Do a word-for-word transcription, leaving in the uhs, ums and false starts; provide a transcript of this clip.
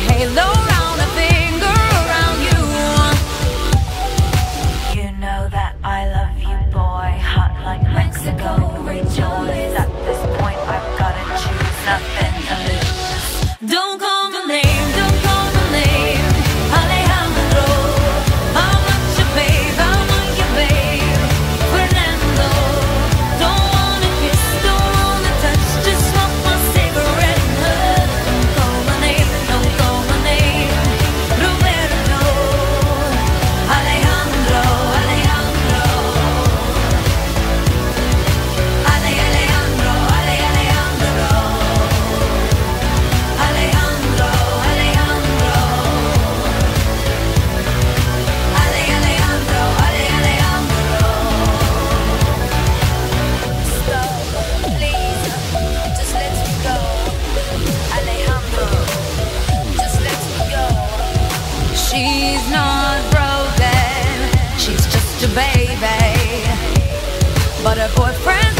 halo round, a finger around you. You know that I love you, boy, hot like Mexico. Rejoice, at this point I've gotta choose, nothing to lose. Don't call my name, don't call my name, Alejandro. I'm not your babe, I'm not your babe, Fernando. Don't wanna kiss, don't wanna touch, just smoke my cigarette and hush. Don't call my name, don't call my name, Roberto. Alejandro, Alejandro, Ale, Alejandro, Ale, Alejandro, Alejandro, Alejandro, Ale, Alejandro, Ale, Alejandro. Stop, please, just let me go. Alejandro, just let me go. She's not broken, she's just a baby, but her boyfriend